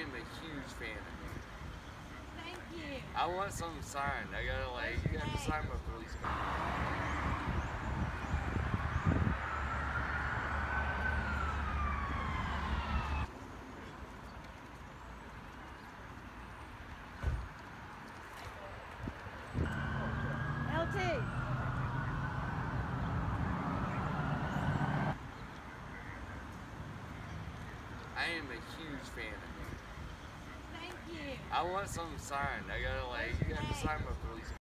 am a huge fan of you. Thank you. I want something signed. I gotta you got to sign my police card. LT. I am a huge fan of you. Thank you. I want something signed. I gotta you got to sign my police card.